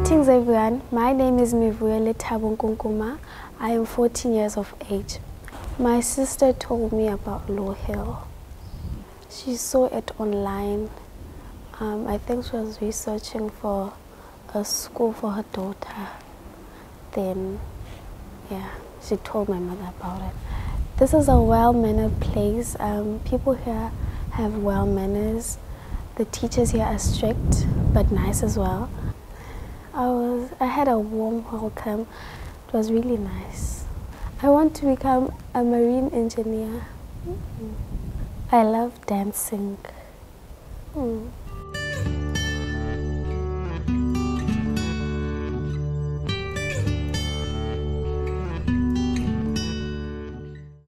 Greetings everyone, my name is Mivuyo Nkunkuma. I am 14 years of age. My sister told me about Lawhill. She saw it online. I think she was researching for a school for her daughter. Then, yeah, she told my mother about it. This is a well-mannered place. People here have well manners. The teachers here are strict, but nice as well. I had a warm welcome. It was really nice. I want to become a marine engineer. I love dancing.